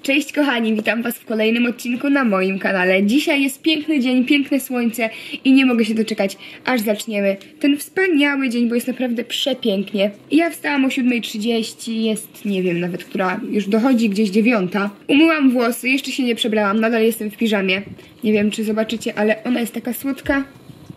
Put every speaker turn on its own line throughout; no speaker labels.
Cześć kochani, witam was w kolejnym odcinku na moim kanale. Dzisiaj jest piękny dzień, piękne słońce i nie mogę się doczekać, aż zaczniemy ten wspaniały dzień, bo jest naprawdę przepięknie. Ja wstałam o 7:30, jest nie wiem nawet która, już dochodzi gdzieś 9. Umyłam włosy, jeszcze się nie przebrałam, nadal jestem w piżamie. Nie wiem czy zobaczycie, ale ona jest taka słodka.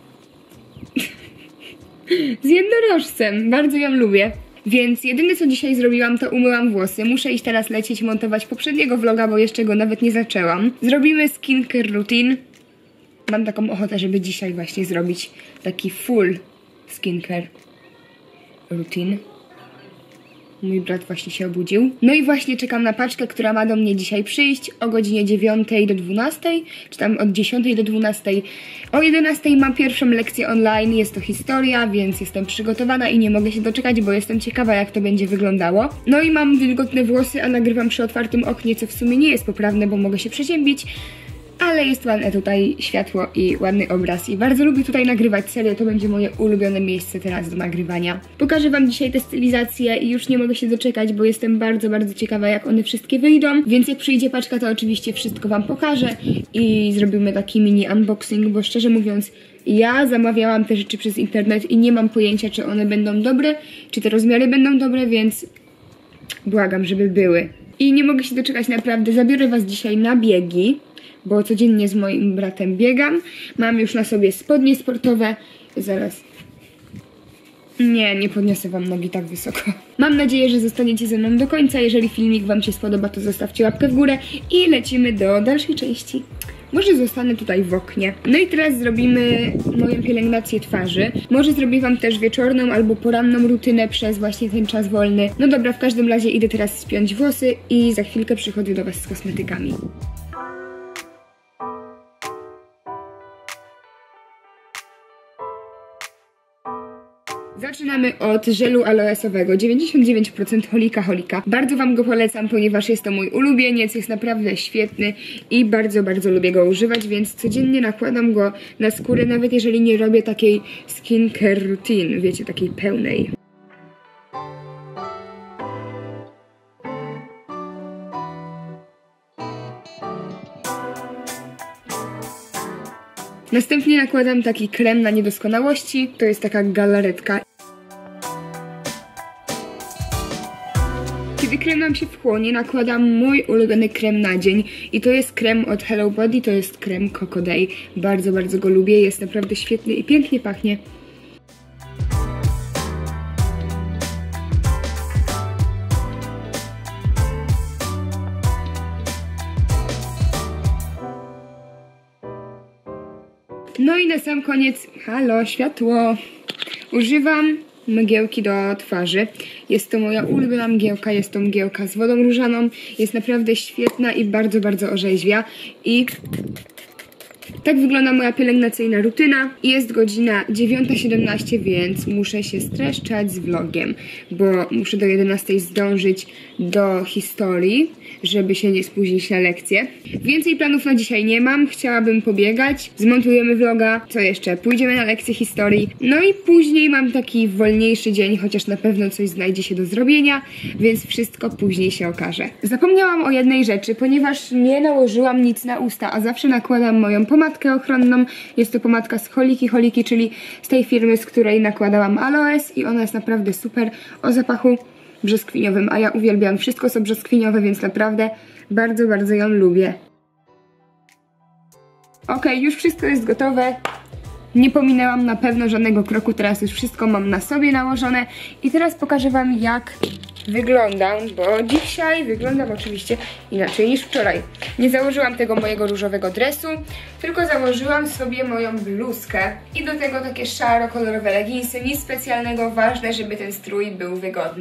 Z jednorożcem, bardzo ją lubię. Więc jedyne co dzisiaj zrobiłam, to umyłam włosy. Muszę iść teraz lecieć montować poprzedniego vloga, bo jeszcze go nawet nie zaczęłam. Zrobimy skincare routine. Mam taką ochotę, żeby dzisiaj właśnie zrobić taki full skincare routine. Mój brat właśnie się obudził. No i właśnie czekam na paczkę, która ma do mnie dzisiaj przyjść o godzinie 9 do 12, czy tam od 10 do 12. O 11 mam pierwszą lekcję online, jest to historia, więc jestem przygotowana i nie mogę się doczekać, bo jestem ciekawa jak to będzie wyglądało. No i mam wilgotne włosy, a nagrywam przy otwartym oknie, co w sumie nie jest poprawne, bo mogę się przeziębić. Ale jest ładne tutaj światło i ładny obraz i bardzo lubię tutaj nagrywać, serio, to będzie moje ulubione miejsce teraz do nagrywania. Pokażę wam dzisiaj te stylizacje i już nie mogę się doczekać, bo jestem bardzo ciekawa jak one wszystkie wyjdą, więc jak przyjdzie paczka to oczywiście wszystko wam pokażę i zrobimy taki mini unboxing, bo szczerze mówiąc ja zamawiałam te rzeczy przez internet i nie mam pojęcia czy one będą dobre, czy te rozmiary będą dobre, więc błagam, żeby były. I nie mogę się doczekać naprawdę, zabiorę was dzisiaj na biegi, bo codziennie z moim bratem biegam. Mam już na sobie spodnie sportowe. Zaraz. Nie podniosę wam nogi tak wysoko. Mam nadzieję, że zostaniecie ze mną do końca. Jeżeli filmik wam się spodoba, to zostawcie łapkę w górę i lecimy do dalszej części. Może zostanę tutaj w oknie. No i teraz zrobimy moją pielęgnację twarzy. Może zrobię wam też wieczorną albo poranną rutynę przez właśnie ten czas wolny. No dobra, w każdym razie idę teraz spiąć włosy i za chwilkę przychodzę do was z kosmetykami. Zaczynamy od żelu aloesowego, 99% holika. Bardzo wam go polecam, ponieważ jest to mój ulubieniec, jest naprawdę świetny i bardzo lubię go używać, więc codziennie nakładam go na skórę, nawet jeżeli nie robię takiej skincare routine, wiecie, takiej pełnej. Następnie nakładam taki krem na niedoskonałości, to jest taka galaretka. Kiedy krem nam się wchłonie, nakładam mój ulubiony krem na dzień i to jest krem od Hello Body, to jest krem Coco Day. Bardzo go lubię, jest naprawdę świetny i pięknie pachnie. No i na sam koniec, halo, światło, używam mgiełki do twarzy. Jest to moja ulubiona mgiełka, jest to mgiełka z wodą różaną, jest naprawdę świetna i bardzo orzeźwia. I tak wygląda moja pielęgnacyjna rutyna. Jest godzina 9:17, więc muszę się streszczać z vlogiem, bo muszę do 11 zdążyć do historii, żeby się nie spóźnić na lekcję. Więcej planów na dzisiaj nie mam, chciałabym pobiegać, zmontujemy vloga, co jeszcze? Pójdziemy na lekcję historii, no i później mam taki wolniejszy dzień, chociaż na pewno coś znajdzie się do zrobienia, więc wszystko później się okaże. Zapomniałam o jednej rzeczy, ponieważ nie nałożyłam nic na usta, a zawsze nakładam moją pomadkę ochronną. Jest to pomadka z Holiki, czyli z tej firmy, z której nakładałam aloes i ona jest naprawdę super o zapachu brzoskwiniowym, a ja uwielbiam wszystko co brzoskwiniowe, więc naprawdę bardzo ją lubię. Okej, już wszystko jest gotowe. Nie pominęłam na pewno żadnego kroku, teraz już wszystko mam na sobie nałożone i teraz pokażę wam jak wyglądam, bo dzisiaj wyglądam oczywiście inaczej niż wczoraj. Nie założyłam tego mojego różowego dresu, tylko założyłam sobie moją bluzkę i do tego takie szaro-kolorowe leginsy, nic specjalnego, ważne, żeby ten strój był wygodny.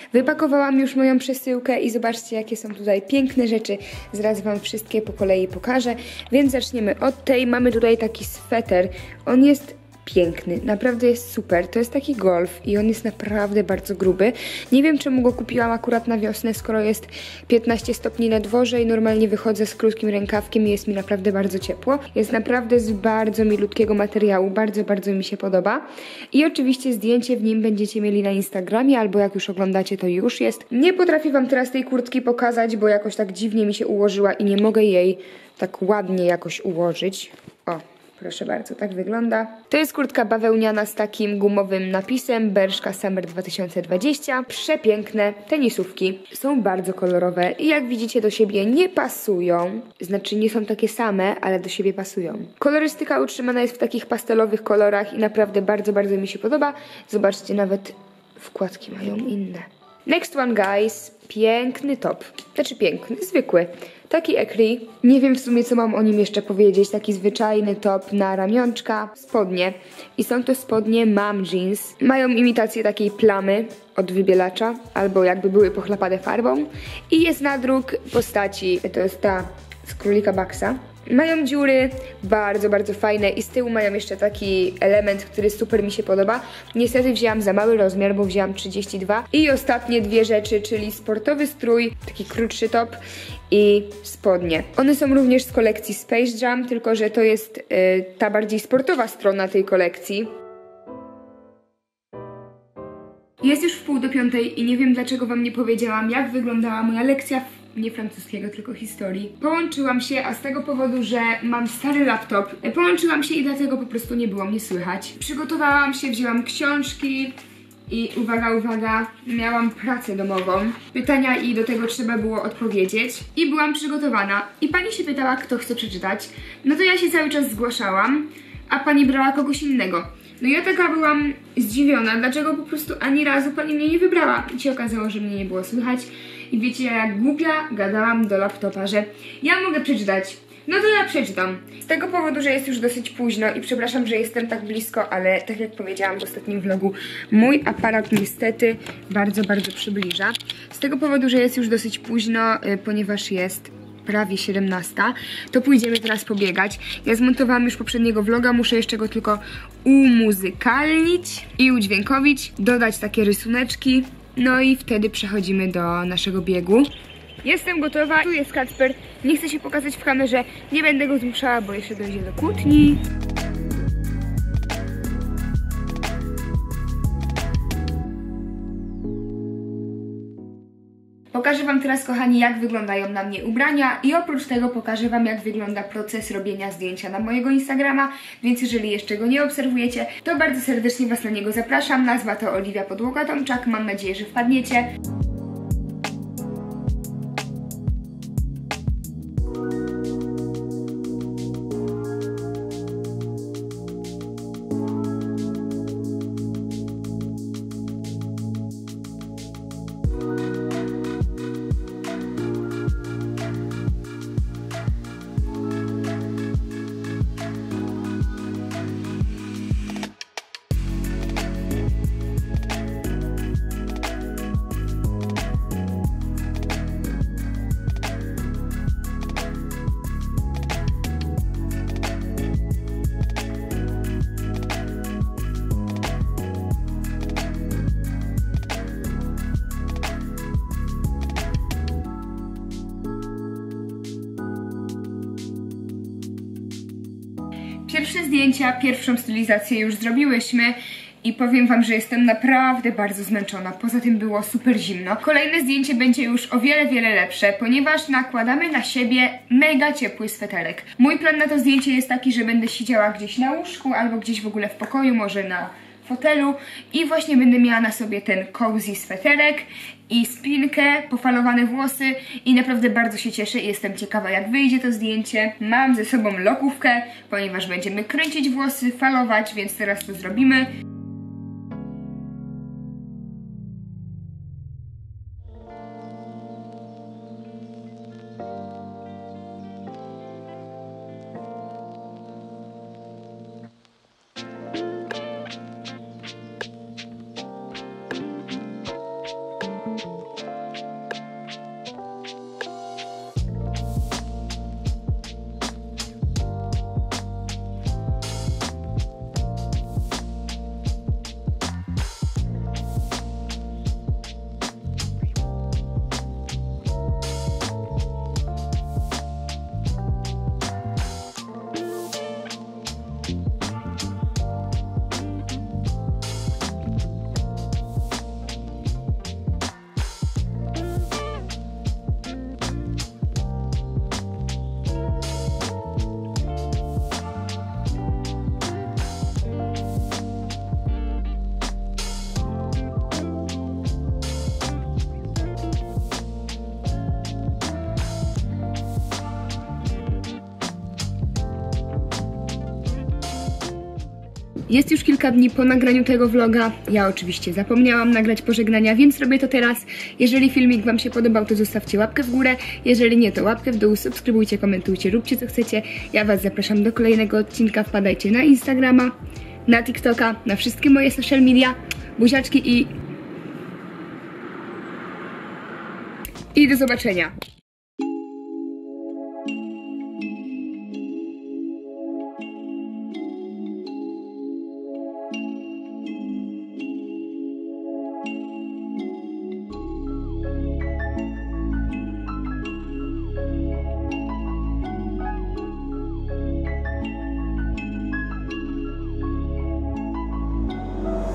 Wypakowałam już moją przesyłkę i zobaczcie, jakie są tutaj piękne rzeczy. Zaraz wam wszystkie po kolei pokażę, więc zaczniemy od tej. Mamy tutaj taki sweter. On jest piękny, naprawdę jest super. To jest taki golf i on jest naprawdę bardzo gruby. Nie wiem, czemu go kupiłam akurat na wiosnę, skoro jest 15 stopni na dworze i normalnie wychodzę z krótkim rękawkiem i jest mi naprawdę bardzo ciepło. Jest naprawdę z bardzo milutkiego materiału, bardzo mi się podoba. I oczywiście zdjęcie w nim będziecie mieli na Instagramie, albo jak już oglądacie, to już jest. Nie potrafię wam teraz tej kurtki pokazać, bo jakoś tak dziwnie mi się ułożyła i nie mogę jej tak ładnie jakoś ułożyć. O, proszę bardzo, tak wygląda. To jest kurtka bawełniana z takim gumowym napisem Bershka Summer 2020. Przepiękne tenisówki. Są bardzo kolorowe i jak widzicie do siebie nie pasują. Znaczy nie są takie same, ale do siebie pasują. Kolorystyka utrzymana jest w takich pastelowych kolorach i naprawdę bardzo mi się podoba. Zobaczcie, nawet wkładki mają inne. Next one, guys. Piękny top. Znaczy piękny, zwykły. Taki ekri. Nie wiem w sumie, co mam o nim jeszcze powiedzieć. Taki zwyczajny top na ramionczka. Spodnie. I są to spodnie Mom Jeans. Mają imitację takiej plamy od wybielacza. Albo jakby były pochlapane farbą. I jest nadruk postaci. To jest ta z Królika Bucksa. Mają dziury, bardzo fajne i z tyłu mają jeszcze taki element, który super mi się podoba. Niestety wzięłam za mały rozmiar, bo wzięłam 32. I ostatnie dwie rzeczy, czyli sportowy strój, taki krótszy top i spodnie. One są również z kolekcji Space Jam, tylko że to jest ta bardziej sportowa strona tej kolekcji. Jest już 4:30 i nie wiem, dlaczego wam nie powiedziałam, jak wyglądała moja lekcja nie francuskiego, tylko historii. Połączyłam się, a z tego powodu, że mam stary laptop, połączyłam się i dlatego po prostu nie było mnie słychać. Przygotowałam się, wzięłam książki i uwaga, miałam pracę domową. Pytania i do tego trzeba było odpowiedzieć. I byłam przygotowana. I pani się pytała, kto chce przeczytać. No to ja się cały czas zgłaszałam, a pani brała kogoś innego. No ja taka byłam zdziwiona, dlaczego po prostu ani razu pani mnie nie wybrała. I się okazało, że mnie nie było słychać. I wiecie, jak głupia gadałam do laptopa, że ja mogę przeczytać. No to ja przeczytam. Z tego powodu, że jest już dosyć późno i przepraszam, że jestem tak blisko, ale tak jak powiedziałam w ostatnim vlogu, mój aparat niestety bardzo przybliża. Z tego powodu, że jest już dosyć późno, ponieważ jest prawie 17, to pójdziemy teraz pobiegać. Ja zmontowałam już poprzedniego vloga, muszę jeszcze go tylko umuzykalnić i udźwiękowić, dodać takie rysuneczki, no i wtedy przechodzimy do naszego biegu. Jestem gotowa, tu jest Kacper, nie chcę się pokazać w kamerze, nie będę go zmuszała, bo jeszcze dojdzie do kłótni. Pokażę wam teraz, kochani, jak wyglądają na mnie ubrania i oprócz tego pokażę wam, jak wygląda proces robienia zdjęcia na mojego Instagrama, więc jeżeli jeszcze go nie obserwujecie, to bardzo serdecznie was na niego zapraszam. Nazwa to Oliwia Podłoga-Tomczak, mam nadzieję, że wpadniecie. Pierwsze zdjęcia, pierwszą stylizację już zrobiłyśmy i powiem wam, że jestem naprawdę bardzo zmęczona. Poza tym było super zimno. Kolejne zdjęcie będzie już o wiele lepsze, ponieważ nakładamy na siebie mega ciepły sweterek. Mój plan na to zdjęcie jest taki, że będę siedziała gdzieś na łóżku albo gdzieś w ogóle w pokoju, może na fotelu i właśnie będę miała na sobie ten cozy sweterek i spinkę, pofalowane włosy i naprawdę bardzo się cieszę i jestem ciekawa, jak wyjdzie to zdjęcie. Mam ze sobą lokówkę, ponieważ będziemy kręcić włosy, falować, więc teraz to zrobimy. Jest już kilka dni po nagraniu tego vloga. Ja oczywiście zapomniałam nagrać pożegnania, więc robię to teraz. Jeżeli filmik wam się podobał, to zostawcie łapkę w górę. Jeżeli nie, to łapkę w dół, subskrybujcie, komentujcie, róbcie co chcecie. Ja was zapraszam do kolejnego odcinka. Wpadajcie na Instagrama, na TikToka, na wszystkie moje social media. Buziaczki i do zobaczenia.